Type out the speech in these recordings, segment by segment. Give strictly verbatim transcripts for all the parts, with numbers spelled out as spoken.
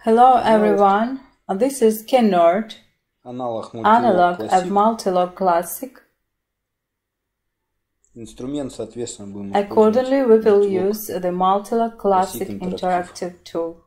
Hello everyone, this is Kenaurd, analog of Mul-t-lock Classic. Accordingly, we will use the Mul-t-lock Classic Interactive tool.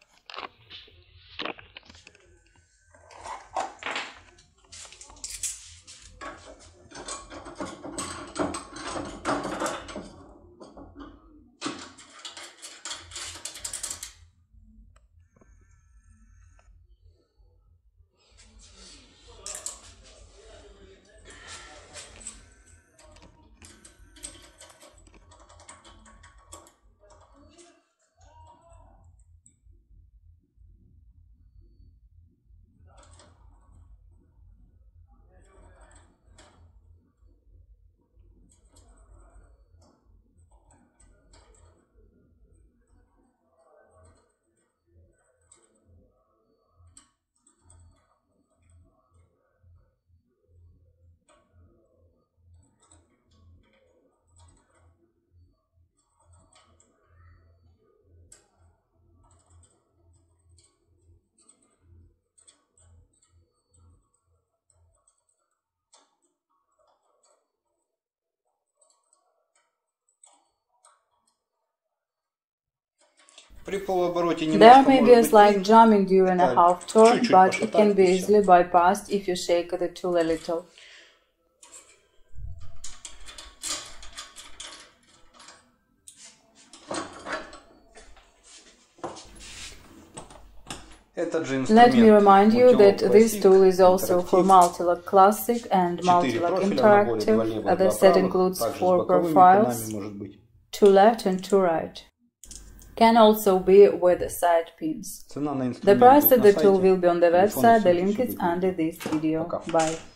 There may be a slight jamming during a half turn, but it can be easily bypassed if you shake the tool a little. Let me remind you that this tool is also for Mul-t-lock Classic and Mul-t-lock Interactive. The set includes four profiles, two left and two right. Can also be with side pins. The price of the tool will be on the website, the link is under this video. Bye.